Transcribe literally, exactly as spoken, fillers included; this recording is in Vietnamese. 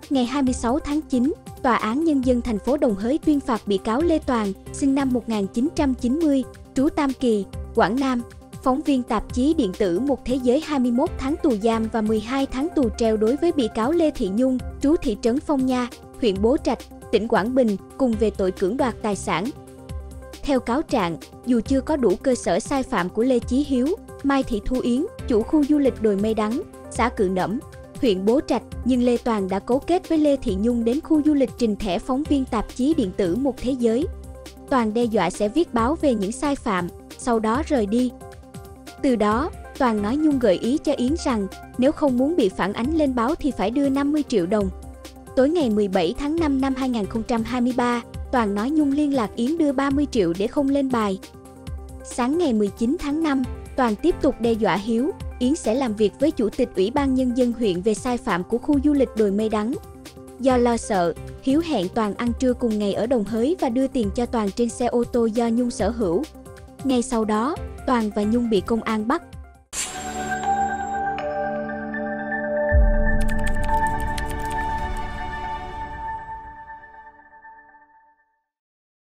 Ngày hai mươi sáu tháng chín, Tòa án Nhân dân thành phố Đồng Hới tuyên phạt bị cáo Lê Toàn, sinh năm một nghìn chín trăm chín mươi, trú Tam Kỳ, Quảng Nam, phóng viên tạp chí điện tử Một Thế Giới hai mươi mốt tháng tù giam và mười hai tháng tù treo đối với bị cáo Lê Thị Nhung, trú thị trấn Phong Nha, huyện Bố Trạch, tỉnh Quảng Bình, cùng về tội cưỡng đoạt tài sản. Theo cáo trạng, dù chưa có đủ cơ sở sai phạm của Lê Chí Hiếu, Mai Thị Thu Yến, chủ khu du lịch Đồi Mây Đắng, xã Cự Nẫm, huyện Bố Trạch, nhưng Lê Toàn đã cấu kết với Lê Thị Nhung đến khu du lịch trình thẻ phóng viên tạp chí điện tử Một Thế Giới. Toàn đe dọa sẽ viết báo về những sai phạm, sau đó rời đi. Từ đó, Toàn nói Nhung gợi ý cho Yến rằng nếu không muốn bị phản ánh lên báo thì phải đưa năm mươi triệu đồng. Tối ngày mười bảy tháng năm năm hai nghìn không trăm hai mươi ba, Toàn nói Nhung liên lạc Yến đưa ba mươi triệu để không lên bài. Sáng ngày mười chín tháng năm, Toàn tiếp tục đe dọa Hiếu, Yến sẽ làm việc với Chủ tịch Ủy ban Nhân dân huyện về sai phạm của khu du lịch Đồi Mây Đắng. Do lo sợ, Hiếu hẹn Toàn ăn trưa cùng ngày ở Đồng Hới và đưa tiền cho Toàn trên xe ô tô do Nhung sở hữu. Ngay sau đó, Toàn và Nhung bị công an bắt.